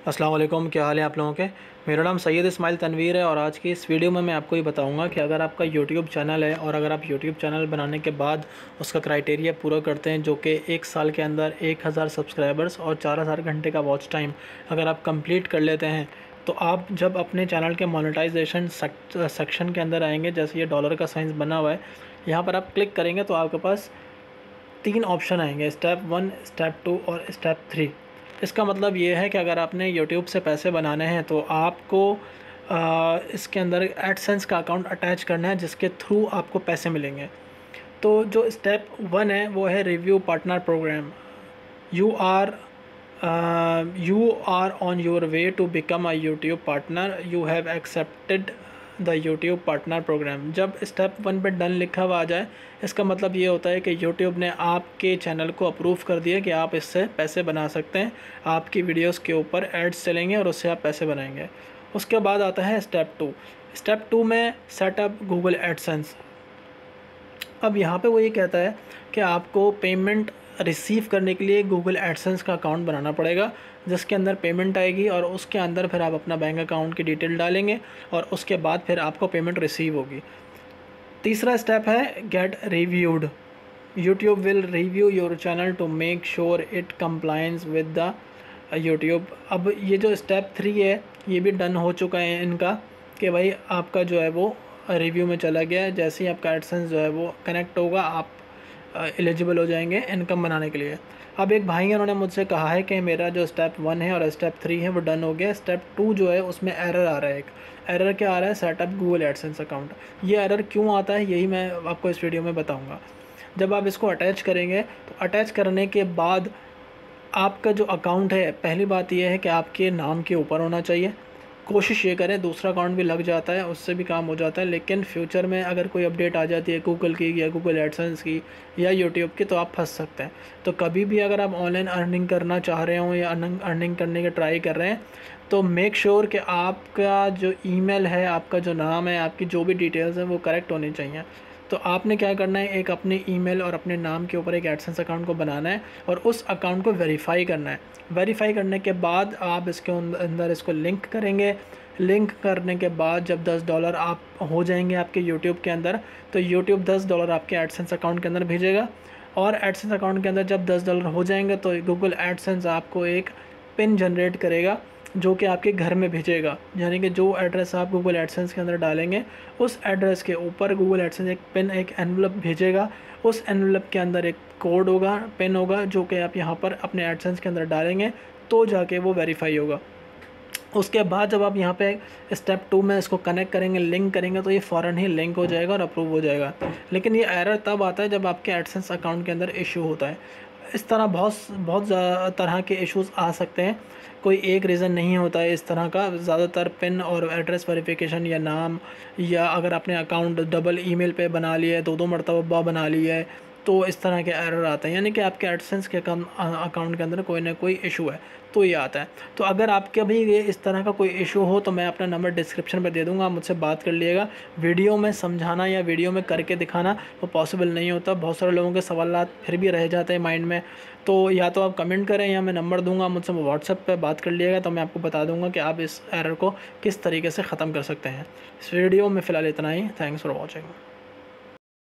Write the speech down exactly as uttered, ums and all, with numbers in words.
अस्सलाम वालेकुम, क्या हाल है आप लोगों के। मेरा नाम सैयद इस्माइल तनवीर है और आज की इस वीडियो में मैं आपको ये बताऊंगा कि अगर आपका यूट्यूब चैनल है और अगर आप यूट्यूब चैनल बनाने के बाद उसका क्राइटेरिया पूरा करते हैं जो कि एक साल के अंदर एक हज़ार सब्सक्राइबर्स और चार हज़ार घंटे का वॉच टाइम अगर आप कंप्लीट कर लेते हैं तो आप जब अपने चैनल के मोनेटाइजेशन सेक्शन के अंदर आएंगे, जैसे ये डॉलर का साइंस बना हुआ है, यहाँ पर आप क्लिक करेंगे तो आपके पास तीन ऑप्शन आएंगे, स्टेप वन, स्टेप टू और स्टेप थ्री। इसका मतलब ये है कि अगर आपने यूट्यूब से पैसे बनाने हैं तो आपको आ, इसके अंदर एडसेंस का अकाउंट अटैच करना है जिसके थ्रू आपको पैसे मिलेंगे। तो जो स्टेप वन है वो है review partner program. You are you are on your way to become a YouTube partner, you have accepted the YouTube partner program. जब स्टेप वन पे डन लिखा हुआ आ जाए, इसका मतलब ये होता है कि यूट्यूब ने आपके चैनल को अप्रूव कर दिया कि आप इससे पैसे बना सकते हैं, आपकी वीडियोस के ऊपर एड्स चलेंगे और उससे आप पैसे बनाएंगे। उसके बाद आता है स्टेप टू। स्टेप टू में सेटअप गूगल एडसेंस। अब यहाँ पे वो ये कहता है कि आपको पेमेंट रिसीव करने के लिए गूगल एडसेंस का अकाउंट बनाना पड़ेगा जिसके अंदर पेमेंट आएगी और उसके अंदर फिर आप अपना बैंक अकाउंट की डिटेल डालेंगे और उसके बाद फिर आपको पेमेंट रिसीव होगी। तीसरा स्टेप है get reviewed. YouTube will review your channel to make sure it compliance with the YouTube. अब ये जो स्टेप थ्री है ये भी डन हो चुका है इनका कि भाई आपका जो है वो रिव्यू में चला गया है। जैसे ही आपका एडसेंस जो है वो कनेक्ट होगा आप एलिजिबल हो जाएंगे इनकम बनाने के लिए। अब एक भाई हैं, उन्होंने मुझसे कहा है कि मेरा जो स्टेप वन है और स्टेप थ्री है वो डन हो गया, स्टेप टू जो है उसमें एरर आ रहा है। एक एरर क्या आ रहा है, सेटअप गूगल एडसेंस अकाउंट। ये एरर क्यों आता है यही मैं आपको इस वीडियो में बताऊँगा। जब आप इसको अटैच करेंगे तो अटैच करने के बाद आपका जो अकाउंट है, पहली बात यह है कि आपके नाम के ऊपर होना चाहिए। कोशिश ये करें, दूसरा अकाउंट भी लग जाता है उससे भी काम हो जाता है, लेकिन फ्यूचर में अगर कोई अपडेट आ जाती है गूगल की या गूगल एडसेंस की या यूट्यूब की तो आप फंस सकते हैं। तो कभी भी अगर आप ऑनलाइन अर्निंग करना चाह रहे हो या अर्निंग करने के ट्राई कर रहे हैं तो मेक श्योर कि आपका जो ईमेल है, आपका जो नाम है, आपकी जो भी डिटेल्स हैं वो करेक्ट होनी चाहिए। तो आपने क्या करना है, एक अपने ईमेल और अपने नाम के ऊपर एक एडसेंस अकाउंट को बनाना है और उस अकाउंट को वेरीफाई करना है। वेरीफाई करने के बाद आप इसके अंदर इसको लिंक करेंगे। लिंक करने के बाद जब दस डॉलर आप हो जाएंगे आपके यूट्यूब के अंदर तो यूट्यूब दस डॉलर आपके एडसेंस अकाउंट के अंदर भेजेगा और एडसेंस अकाउंट के अंदर जब दस डॉलर हो जाएंगे तो गूगल एडसेंस आपको एक पिन जनरेट करेगा जो कि आपके घर में भेजेगा। यानी कि जो एड्रेस आप गूगल एडसेंस के अंदर डालेंगे उस एड्रेस के ऊपर गूगल एडसेंस एक पिन, एक एनवलप भेजेगा। उस एनवलप के अंदर एक कोड होगा, पिन होगा, जो कि आप यहाँ पर अपने एडसेंस के अंदर डालेंगे तो जाके वो वेरीफाई होगा। उसके बाद जब आप यहाँ पे स्टेप टू में इसको कनेक्ट करेंगे, लिंक करेंगे तो ये फ़ौरन ही लिंक हो जाएगा और अप्रूव हो जाएगा। लेकिन ये एरर तब आता है जब आपके एडसेंस अकाउंट के अंदर इशू होता है। इस तरह बहुत बहुत तरह के इश्यूज़ आ सकते हैं, कोई एक रीज़न नहीं होता है इस तरह का। ज़्यादातर पिन और एड्रेस वेरिफिकेशन या नाम, या अगर आपने अकाउंट डबल ईमेल पे बना लिया है, दो दो मरतबा बना लिया है, तो इस तरह के एरर आते हैं। यानी कि आपके एडसेंस के अकाउंट के अंदर कोई ना कोई इशू है तो ये आता है। तो अगर आपके भी ये इस तरह का कोई इशू हो तो मैं अपना नंबर डिस्क्रिप्शन में दे दूंगा, आप मुझसे बात कर लीजिएगा। वीडियो में समझाना या वीडियो में करके दिखाना वो पॉसिबल नहीं होता, बहुत सारे लोगों के सवाल फिर भी रह जाते हैं माइंड में। तो या तो आप कमेंट करें या मैं नंबर दूंगा, मुझसे व्हाट्सएप पे बात कर लीजिएगा तो मैं आपको बता दूंगा कि आप इस एरर को किस तरीके से ख़त्म कर सकते हैं। इस वीडियो में फ़िलहाल इतना ही। Thanks for watching.